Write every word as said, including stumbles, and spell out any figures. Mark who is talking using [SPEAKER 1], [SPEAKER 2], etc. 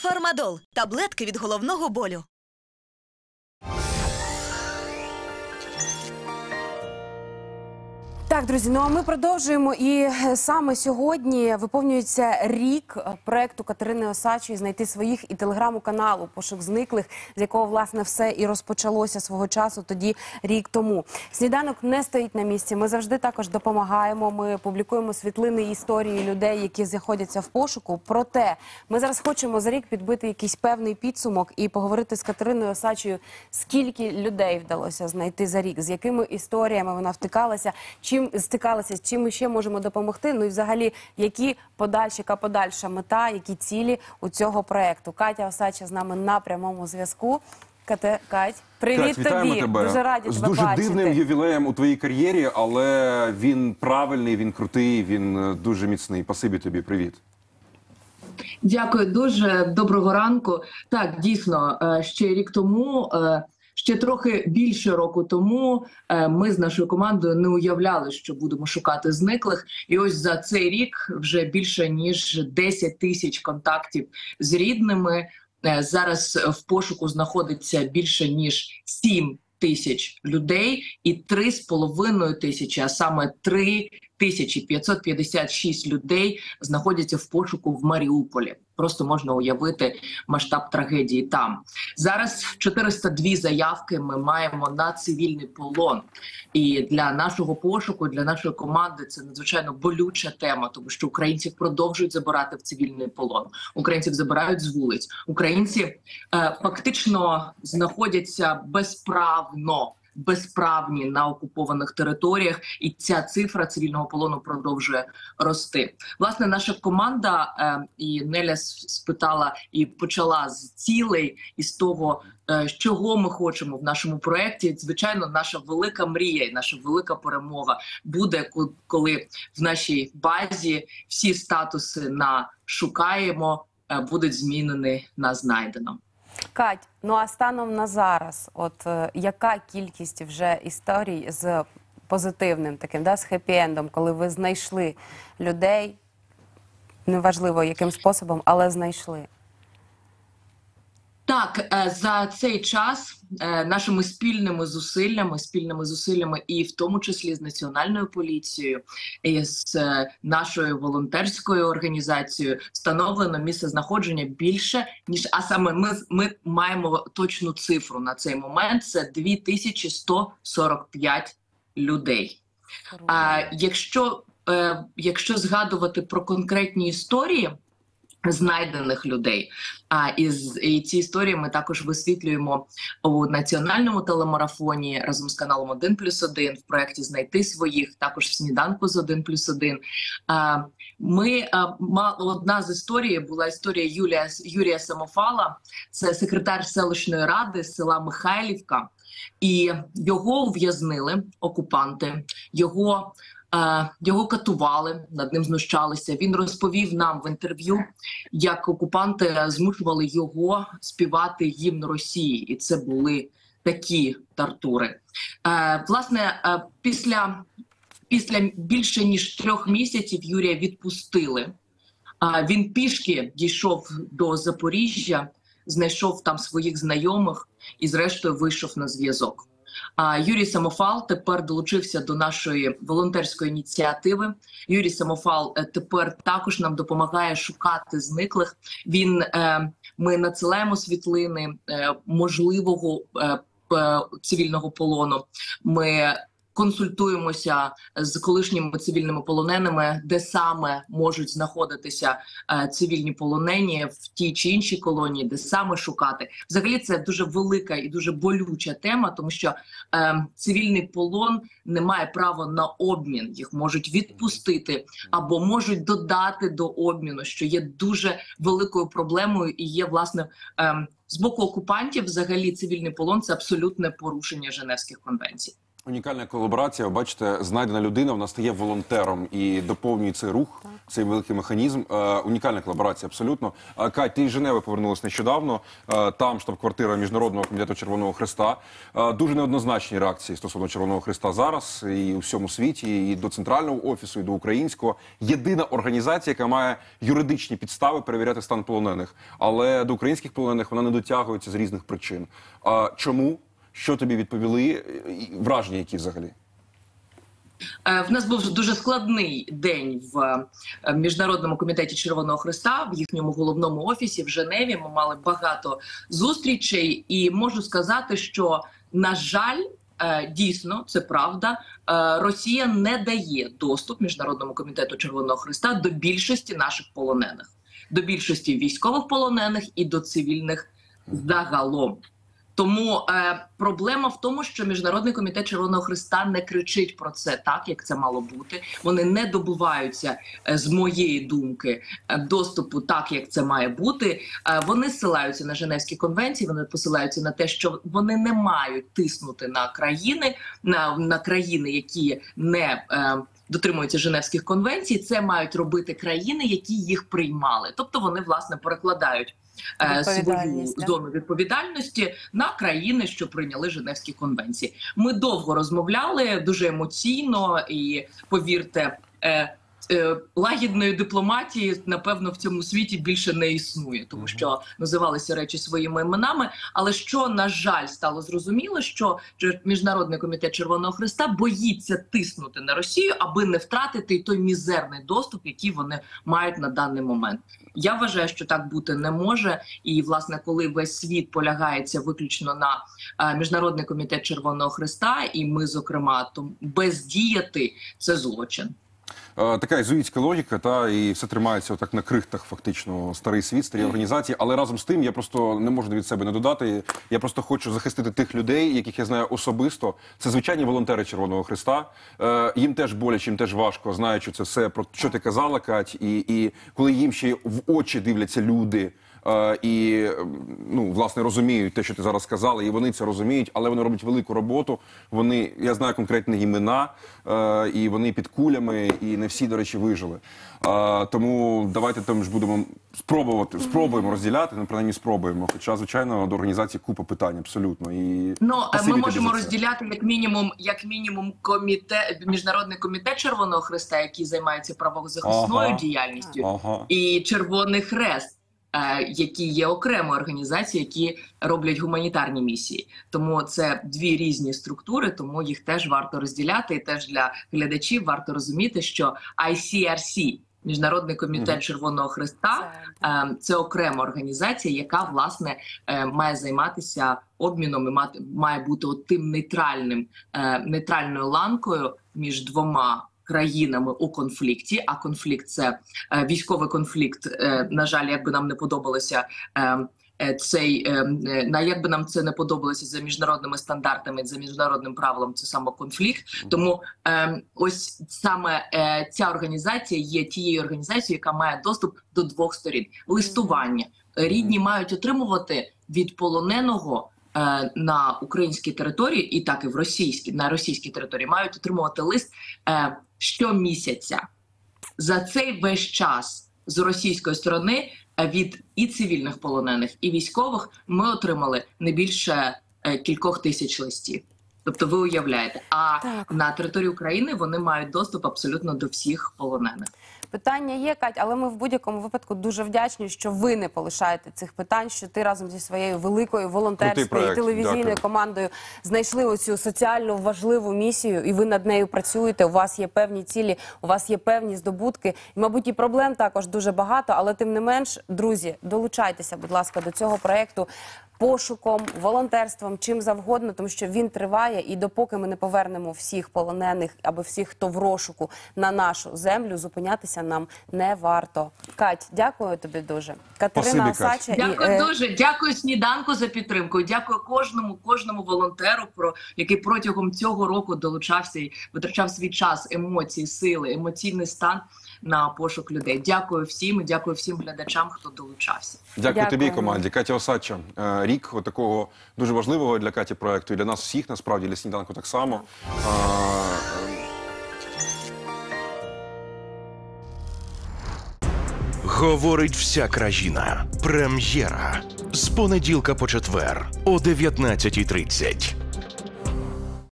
[SPEAKER 1] Фармадол – таблетки від головного болю.
[SPEAKER 2] Так, друзі, ну а ми продовжуємо. І саме сьогодні виповнюється рік проекту Катерини Осадчої «Знайти своїх» і телеграму-каналу «Пошук зниклих», з якого, власне, все і розпочалося свого часу, тоді рік тому. Сніданок не стоїть на місці, ми завжди також допомагаємо, ми публікуємо світлини і історії людей, які знаходяться в пошуку. Проте ми зараз хочемо за рік підбити якийсь певний підсумок і поговорити з Катериною Осадчою, скільки людей вдалося знайти за рік, з якими історіями вона втикалася, чим стикалися, з чим ми ще можемо допомогти, ну і взагалі, які подальші, яка подальша мета, які цілі у цього проєкту. Катя Осадча з нами на прямому зв'язку. Кате, Кать, привіт
[SPEAKER 3] Кать,
[SPEAKER 2] тобі,
[SPEAKER 3] тебе.
[SPEAKER 2] дуже раді
[SPEAKER 3] з
[SPEAKER 2] тебе
[SPEAKER 3] дуже
[SPEAKER 2] бачити.
[SPEAKER 3] дивним ювілеєм у твоїй кар'єрі, але він правильний, він крутий, він дуже міцний. Спасибі тобі, привіт.
[SPEAKER 4] Дякую дуже, доброго ранку. Так, дійсно, ще рік тому, ще трохи більше року тому ми з нашою командою не уявляли, що будемо шукати зниклих. І ось за цей рік вже більше ніж десять тисяч контактів з рідними. Зараз в пошуку знаходиться більше ніж сім тисяч людей і три з половиною тисячі, а саме три тисячі п'ятсот п'ятдесят шість людей знаходяться в пошуку в Маріуполі. Просто можна уявити масштаб трагедії там. Зараз чотириста дві заявки ми маємо на цивільний полон. І для нашого пошуку, для нашої команди це надзвичайно болюча тема, тому що українців продовжують забирати в цивільний полон. Українців забирають з вулиць. Українці е, фактично знаходяться безправно. безправні на окупованих територіях, і ця цифра цивільного полону продовжує рости. Власне, наша команда, е, і Неля спитала і почала з цілей, і з того, е, чого ми хочемо в нашому проєкті. Звичайно, наша велика мрія і наша велика перемога буде, коли в нашій базі всі статуси на «шукаємо» е, будуть змінені на «знайдено».
[SPEAKER 2] Кать, ну а станом на зараз, от е, яка кількість вже історій з позитивним таким, да, з хеппі-ендом, коли ви знайшли людей, неважливо яким способом, але знайшли?
[SPEAKER 4] Так, за цей час нашими спільними зусиллями, спільними зусиллями і в тому числі з Національною поліцією, і з нашою волонтерською організацією встановлено місцезнаходження більше, ніж, а саме ми, ми маємо точну цифру на цей момент, це дві тисячі сто сорок п'ять людей. А, якщо, якщо згадувати про конкретні історії знайдених людей. А із і ці історії ми також висвітлюємо у національному телемарафоні разом з каналом один плюс один в проєкті «Знайти своїх», також в «Сніданку з один плюс один». А, ми, а, одна з історій була історія Юлія, Юрія Самофала, це секретар селищної ради з села Михайлівка, і його ув'язнили окупанти, його Його катували, над ним знущалися. Він розповів нам в інтерв'ю, як окупанти змушували його співати гімн Росії. І це були такі тортури. Власне, після, після більше ніж трьох місяців Юрія відпустили. Він пішки дійшов до Запоріжжя, знайшов там своїх знайомих і зрештою вийшов на зв'язок. А Юрій Самофал тепер долучився до нашої волонтерської ініціативи. Юрій Самофал тепер також нам допомагає шукати зниклих. Він, е, ми надсилаємо світлини е, можливого е, цивільного полону. Ми консультуємося з колишніми цивільними полоненими, де саме можуть знаходитися е, цивільні полонені в тій чи іншій колонії, де саме шукати. Взагалі це дуже велика і дуже болюча тема, тому що е, цивільний полон не має права на обмін. Їх можуть відпустити або можуть додати до обміну, що є дуже великою проблемою і є, власне, е, з боку окупантів взагалі цивільний полон – це абсолютне порушення Женевських конвенцій.
[SPEAKER 3] Унікальна колаборація. Бачите, знайдена людина, вона стає волонтером і доповнює цей рух, так. цей великий механізм. Е, унікальна колаборація, абсолютно. Е, Кать, ти з Женеви повернулася нещодавно. Е, там штаб-квартира Міжнародного комітету Червоного Хреста. Е, дуже неоднозначні реакції стосовно Червоного Хреста зараз і у всьому світі, і до центрального офісу, і до українського. Єдина організація, яка має юридичні підстави перевіряти стан полонених. Але до українських полонених вона не дотягується з різних причин. Е, чому? Що тобі відповіли? Враження які взагалі?
[SPEAKER 4] В нас був дуже складний день в Міжнародному комітеті Червоного Хреста, в їхньому головному офісі в Женеві. Ми мали багато зустрічей і можу сказати, що, на жаль, дійсно, це правда, Росія не дає доступ Міжнародному комітету Червоного Хреста до більшості наших полонених. До більшості військових полонених і до цивільних загалом. Тому е, проблема в тому, що Міжнародний комітет Червоного Хреста не кричить про це так, як це мало бути. Вони не добуваються, е, з моєї думки, е, доступу так, як це має бути. Е, вони ссилаються на Женевські конвенції, вони посилаються на те, що вони не мають тиснути на країни, на, на країни, які не е, дотримуються Женевських конвенцій. Це мають робити країни, які їх приймали. Тобто вони, власне, перекладають свою зону відповідальності на країни, що прийняли Женевські конвенції. Ми довго розмовляли, дуже емоційно, і, повірте, е, е, лагідної дипломатії, напевно, в цьому світі більше не існує, тому що називалися речі своїми іменами. Але що, на жаль, стало зрозуміло, що Міжнародний комітет Червоного Хреста боїться тиснути на Росію, аби не втратити той мізерний доступ, який вони мають на даний момент. Я вважаю, що так бути не може. І, власне, коли весь світ полягається виключно на е, Міжнародний комітет Червоного Хреста, і ми, зокрема, то бездіяти – це злочин.
[SPEAKER 3] Така ізуїтська логіка, та, і все тримається отак на крихтах, фактично, старий світ, старі організації. Але разом з тим, я просто не можу від себе не додати, я просто хочу захистити тих людей, яких я знаю особисто. Це звичайні волонтери Червоного Хреста. Е, їм теж боляче, їм теж важко, знаючи це все, про що ти казала, Кать, і, і коли їм ще в очі дивляться люди, Uh, і, ну, власне, розуміють те, що ти зараз сказала, і вони це розуміють, але вони роблять велику роботу. Вони, я знаю конкретні імена, uh, і вони під кулями, і не всі, до речі, вижили. Uh, тому давайте там ж будемо спробувати, спробуємо розділяти, ну, принаймні спробуємо. Хоча, звичайно, до організації купа питань, абсолютно. І
[SPEAKER 4] ну, ми можемо розділяти, як мінімум, як мінімум комітет, Міжнародний комітет Червоного Хреста, який займається правозахисною ага. діяльністю, ага. і Червоний Хрест, які є окремою організацією, які роблять гуманітарні місії. Тому це дві різні структури, тому їх теж варто розділяти. І теж для глядачів варто розуміти, що ай сі ар сі, Міжнародний комітет Червоного Хреста, це окрема організація, яка, власне, має займатися обміном і має бути от тим нейтральним, нейтральною ланкою між двома країнами у конфлікті, а конфлікт – це е, військовий конфлікт. Е, на жаль, як би нам не подобалося е, е, цей, е, на як би нам це не подобалося за міжнародними стандартами, за міжнародним правилом, це саме конфлікт. Тому е, ось саме е, ця організація є тією організацією, яка має доступ до двох сторін. Листування. Рідні мають отримувати від полоненого на українській території, і так і в російській, на російській території, мають отримувати лист е, щомісяця. За цей весь час з російської сторони від і цивільних полонених, і військових ми отримали не більше е, кількох тисяч листів. Тобто ви уявляєте. А так. на території України вони мають доступ абсолютно до всіх полонених.
[SPEAKER 2] Питання є, Кать, але ми в будь-якому випадку дуже вдячні, що ви не полишаєте цих питань, що ти разом зі своєю великою волонтерською і телевізійною Дякую. командою знайшли оцю соціально важливу місію, і ви над нею працюєте, у вас є певні цілі, у вас є певні здобутки. І, мабуть, і проблем також дуже багато, але тим не менш, друзі, долучайтеся, будь ласка, до цього проєкту пошуком, волонтерством, чим завгодно, тому що він триває, і допоки ми не повернемо всіх полонених, або всіх, хто в розшуку, на нашу землю, зупинятися нам не варто. Кать, дякую тобі дуже. Катерина Осадча.
[SPEAKER 4] Дякую
[SPEAKER 2] і,
[SPEAKER 4] дуже. Дякую Сніданку за підтримку. Дякую кожному, кожному волонтеру, про який протягом цього року долучався і витрачав свій час, емоції, сили, емоційний стан на пошук людей. Дякую всім і дякую всім глядачам, хто долучався.
[SPEAKER 3] Дякую, дякую. тобі, команді. Катя Осадча, рік от такого дуже важливого для Каті проекту, і для нас всіх, насправді, для сніданку так само. А,
[SPEAKER 5] Говорить вся країна. Прем'єра. З понеділка по четвер о дев'ятнадцятій тридцять.